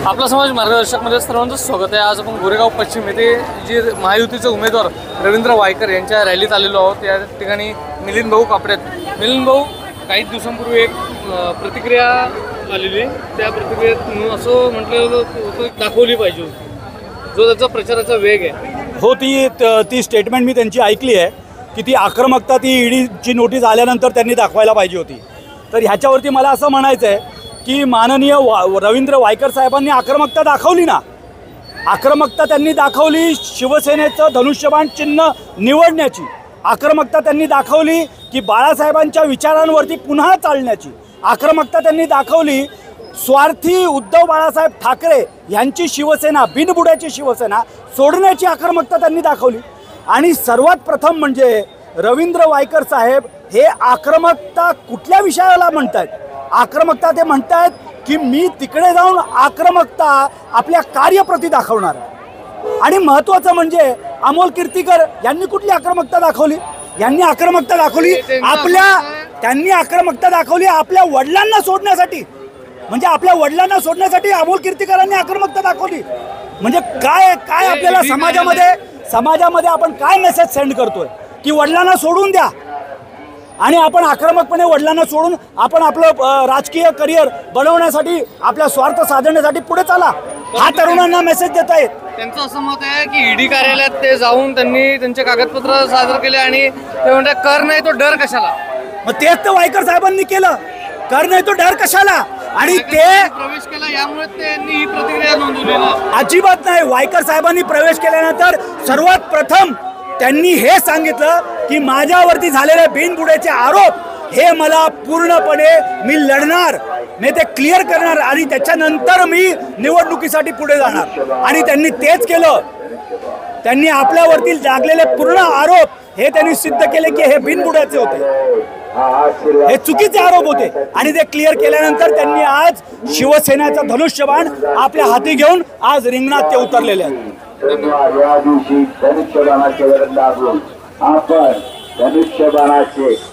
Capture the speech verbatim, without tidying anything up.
आपला समाज मार्गदर्शकमध्ये सर्वांचं स्वागत आहे। आज आपण गोरेगाव पश्चिम येथे जे महायुतीचे उमेदवार रवींद्र वायकर यांच्या रॅलीत आलेलो आहोत। या ठिकाणी मिलिंद भाऊ कापडे आहेत। मिलिंद भाऊ, काही दिवसांपूर्वी एक प्रतिक्रिया आलेली, त्या प्रतिक्रियेत असं म्हटलं होतं दाखवली पाहिजे होती जो त्याचा प्रचाराचा वेग आहे। हो, ती ती स्टेटमेंट मी त्यांची ऐकली आहे की ती आक्रमकता ती ईडीची नोटीस आल्यानंतर त्यांनी दाखवायला पाहिजे होती। तर ह्याच्यावरती मला असं म्हणायचं आहे की माननीय वा रवींद्र वायकर साहेबांनी आक्रमकता दाखवली ना, आक्रमकता त्यांनी दाखवली शिवसेनेचं धनुष्यबाण चिन्ह निवडण्याची, आक्रमकता त्यांनी दाखवली की बाळासाहेबांच्या विचारांवरती पुन्हा चालण्याची, आक्रमकता त्यांनी दाखवली स्वार्थी उद्धव बाळासाहेब ठाकरे यांची शिवसेना, बिनबुड्याची शिवसेना सोडण्याची आक्रमकता त्यांनी दाखवली। आणि सर्वात प्रथम म्हणजे रवींद्र वायकर साहेब हे आक्रमकता कुठल्या विषयाला म्हणतात? आक्रमकता ते म्हणतात की मी तिकडे जाऊन आक्रमकता आपल्या कार्यप्रती दाखवणार। आणि महत्त्वाचं म्हणजे अमोल कीर्तीकर यांनी कुठली आक्रमकता दाखवली? यांनी आक्रमकता दाखवली आपल्या त्यांनी आक्रमकता दाखवली आपल्या वडिलांना सोडण्यासाठी, म्हणजे आपल्या वडिलांना सोडण्यासाठी अमोल कीर्तीकरांनी आक्रमकता दाखवली। म्हणजे काय काय आपल्याला समाजामध्ये समाजामध्ये आपण काय मेसेज सेंड करतोय की वडिलांना सोडून द्या आणि आपण आक्रमकपणे वडिलांना सोडून आपण आपलं राजकीय करिअर बनवण्यासाठी, आपला स्वार्थ साधण्यासाठी पुढे चाला, हा तरुणांना मेसेज देत आहेत। त्यांचं असं मत आहे की ईडी कार्यालयात ते जाऊन त्यांनी त्यांचे कागदपत्र सादर केले आणि ते म्हणतात कर नाही तो डर कशाला। मग तेच तर वायकर साहेबांनी केलं, कर नाही तो डर कशाला। आणि ते प्रवेश केला यामुळे त्यांनी ही प्रतिक्रिया नोंदवली ना? अजिबात नाही। वायकर साहेबांनी प्रवेश केल्यानंतर सर्वात प्रथम त्यांनी हे सांगितलं की माझ्यावरती झालेले बिनबुड्याचे आरोप हे मला पूर्णपणे मी लढणार, मी ते क्लिअर करणार आणि त्याच्यानंतर मी निवडणुकीसाठी पुढे जाणार। आणि त्यांनी तेच केलं। त्यांनी आपल्यावरती लागलेले पूर्ण आरोप हे त्यांनी सिद्ध केले की हे बिनबुड्याचे होते, हे चुकीचे आरोप होते। आणि ते क्लिअर केल्यानंतर त्यांनी आज शिवसेनेचा धनुष्यबाण आपल्या हाती घेऊन आज रिंगणात ते उतरलेले आहेत। या दिवशी धनुष्यबाणाचे वरदान आपण धनुष्यबाणाचे